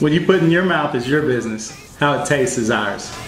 What you put in your mouth is your business. How it tastes is ours.